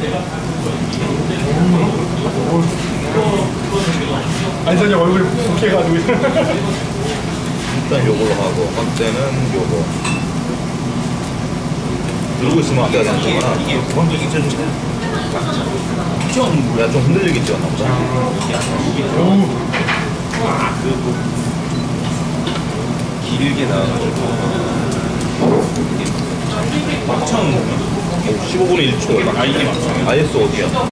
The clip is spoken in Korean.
안선이 얼굴이 붓해가지고 일단 요걸로 하고 확대는 요거 들고 있으면 안 되는 거구나. 이게 기본적인 전체 야, 좀 흔들리게 찍었나 보다. 길게 나와가지고 막창 15분에 1초. 이게 막창이야. IS 어디야?